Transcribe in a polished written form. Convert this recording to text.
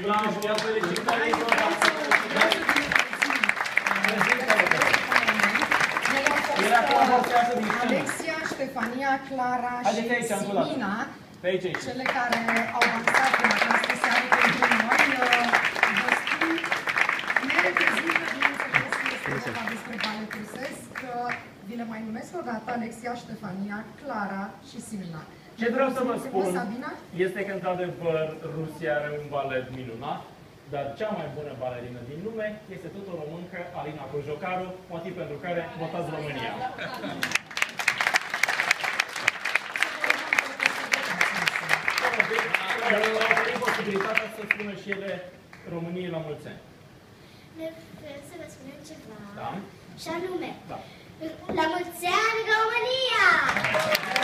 Bravo, ia felicitări încă o dată. Alexia, Ștefania, Clara și Simina, cele care au avansat în această seară pentru noi. Vă spun, ne reprezintă, bineînțeles, este vorba despre balet rusesc. Vi le mai numesc o dată, Alexia, Ștefania, Clara și Simina. Ce vreau să vă spun este că, într-adevăr, Rusia are un balet minunat, dar cea mai bună balerină din lume este tot o româncă, Alina Cojocaru, motiv pentru care votați România. Au oferit posibilitatea să spună și ele României la mulți ani. Vreau să vă spunem ceva. Da? Și anume, la mulți ani, România!